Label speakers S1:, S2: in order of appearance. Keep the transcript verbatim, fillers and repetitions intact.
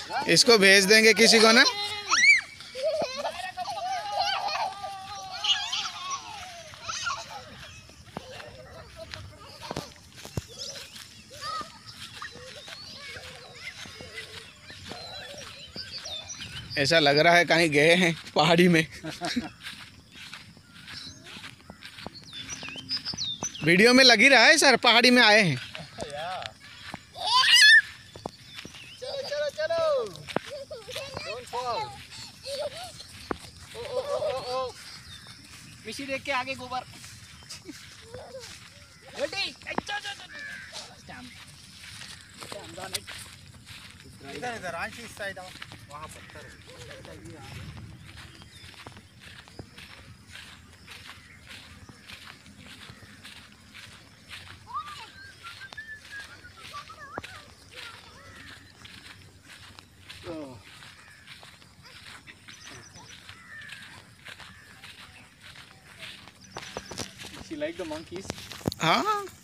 S1: इसको भेज देंगे किसी को ना। ऐसा लग रहा है कहीं गए हैं पहाड़ी में। वीडियो में लग ही रहा है सर, पहाड़ी में आए हैं।
S2: चलो चलो चलो, डोंट फॉल। ओ ओ ओ ओ ओ, मिशी देख के आगे गोबर। रेडी, इधर इधर आंशी साइड आओ, वहाँ पत्थर है। She like the monkeys?
S1: हाँ